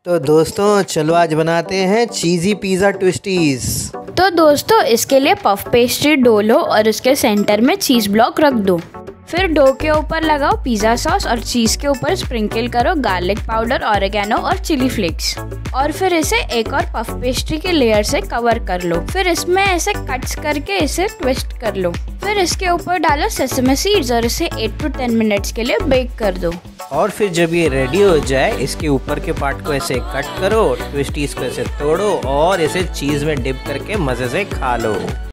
तो दोस्तों चलो आज बनाते हैं चीज़ी पिज़्ज़ा ट्विस्टीज। तो दोस्तों इसके लिए पफ पेस्ट्री डो लो और उसके सेंटर में चीज़ ब्लॉक रख दो। फिर डो के ऊपर लगाओ पिज़्ज़ा सॉस और चीज़ के ऊपर स्प्रिंकल करो गार्लिक पाउडर, ऑरिगेनो और चिली फ्लेक्स। और फिर इसे एक और पफ पेस्ट्री के लेयर से कवर कर लो। फिर इसमें ऐसे कट्स करके इसे ट्विस्ट कर लो। फिर इसके ऊपर डालो सेसमे सीड्स और इसे 8 to 10 मिनट्स के लिए बेक कर दो। और फिर जब ये रेडी हो जाए इसके ऊपर के पार्ट को ऐसे कट करो, ट्विस्टीज को ऐसे तोड़ो और इसे चीज़ में डिप करके मज़े से खा लो।